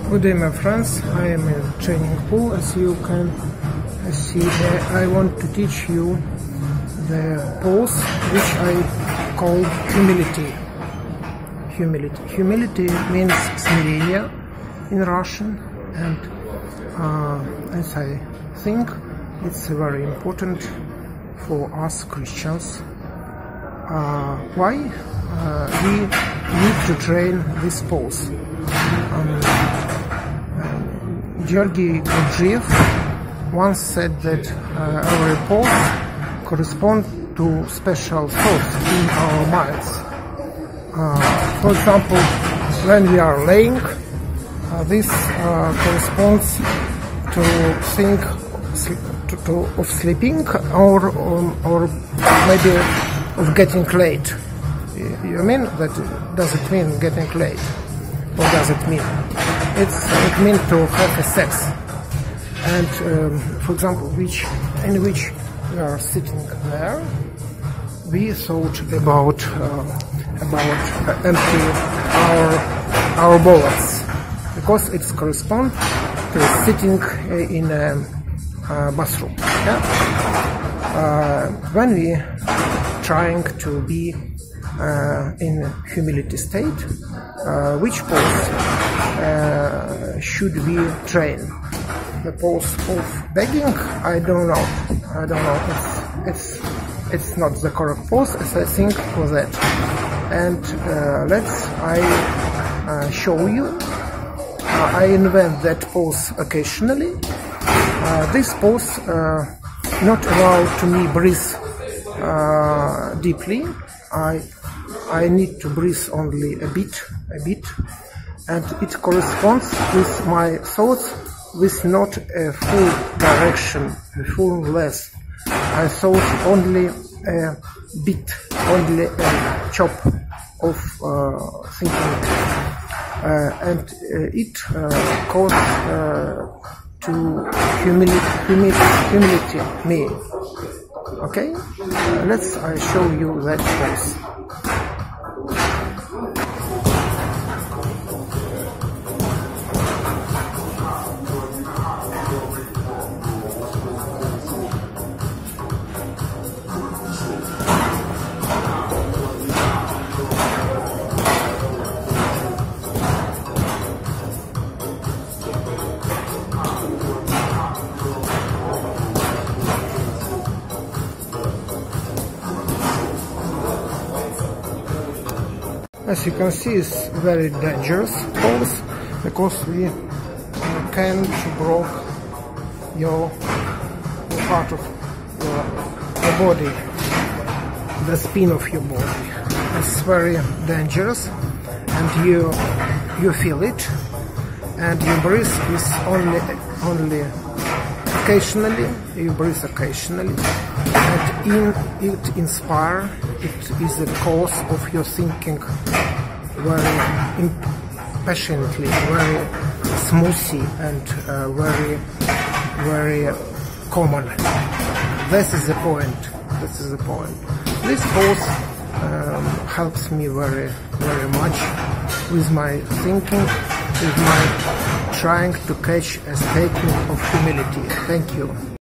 Good day, my friends. I am in training pool. As you can see, I want to teach you the pose which I call humility. Humility means смирение in Russian, and as I think it's very important for us Christians. Why we need to train this pose? Georgy Gurdjieff once said that our pose corresponds to special thoughts in our minds. For example, when we are laying, this corresponds to think of sleeping or maybe of getting late. You mean that? Does it mean getting late? What does it mean? It means to have a sex. And for example, in which we are sitting there, we thought about empty our bullets, because it corresponds to sitting in a bathroom. Yeah? When we trying to be in humility state, which pose should we train? The pose of begging? I don't know. It's not the correct pose, as I think, for that. And I show you. I invent that pose occasionally. This pose not allow to me breathe deeply. I need to breathe only a bit, and it corresponds with my thoughts, with not a full direction, a full less. I thought only a bit, only a chop of thinking, and it caused to humility me. Okay, I show you that pose. As you can see, it's very dangerous pose, because we can break your part of your body, the spine of your body. It's very dangerous, and you feel it, and you breathe is only occasionally. You breathe occasionally, and it inspire. It is the cause of your thinking very passionately, very smoothly, and very common. This is the point. This pose helps me very much with my thinking, with my trying to catch a statement of humility. Thank you.